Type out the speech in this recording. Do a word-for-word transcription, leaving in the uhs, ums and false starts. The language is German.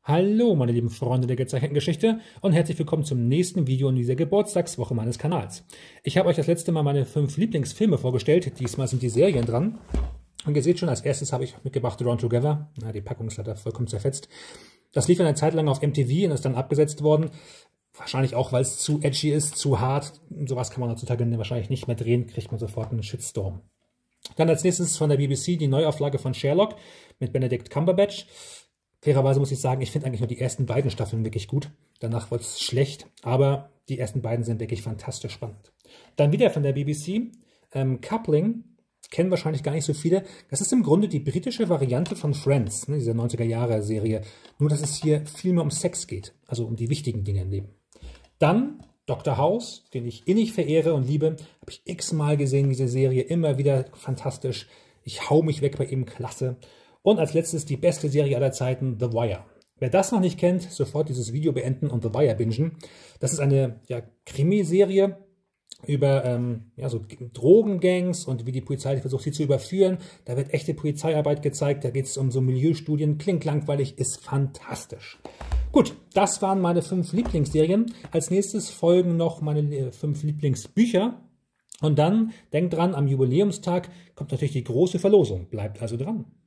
Hallo meine lieben Freunde der gezeichneten Geschichte und herzlich willkommen zum nächsten Video in dieser Geburtstagswoche meines Kanals. Ich habe euch das letzte Mal meine fünf Lieblingsfilme vorgestellt, diesmal sind die Serien dran. Und ihr seht schon, als erstes habe ich mitgebracht Drawn Together. Na, die Packung ist leider vollkommen zerfetzt. Das lief eine Zeit lang auf M T V und ist dann abgesetzt worden. Wahrscheinlich auch, weil es zu edgy ist, zu hart. Sowas kann man heutzutage wahrscheinlich nicht mehr drehen, kriegt man sofort einen Shitstorm. Dann als nächstes von der B B C die Neuauflage von Sherlock mit Benedict Cumberbatch. Fairerweise muss ich sagen, ich finde eigentlich nur die ersten beiden Staffeln wirklich gut. Danach wird es schlecht, aber die ersten beiden sind wirklich fantastisch spannend. Dann wieder von der B B C, ähm, Coupling, kennen wahrscheinlich gar nicht so viele. Das ist im Grunde die britische Variante von Friends, ne, diese neunziger-Jahre-Serie. Nur, dass es hier viel mehr um Sex geht, also um die wichtigen Dinge im Leben. Dann Doktor House, den ich innig verehre und liebe. Habe ich x-mal gesehen, diese Serie, immer wieder fantastisch. Ich hau mich weg bei ihm, klasse. Und als letztes die beste Serie aller Zeiten, The Wire. Wer das noch nicht kennt, sofort dieses Video beenden und The Wire bingen. Das ist eine ja, Krimiserie über ähm, ja, so Drogengangs und wie die Polizei versucht, sie zu überführen. Da wird echte Polizeiarbeit gezeigt, da geht es um so Milieustudien. Klingt langweilig, ist fantastisch. Gut, das waren meine fünf Lieblingsserien. Als nächstes folgen noch meine fünf Lieblingsbücher. Und dann, denkt dran, am Jubiläumstag kommt natürlich die große Verlosung. Bleibt also dran.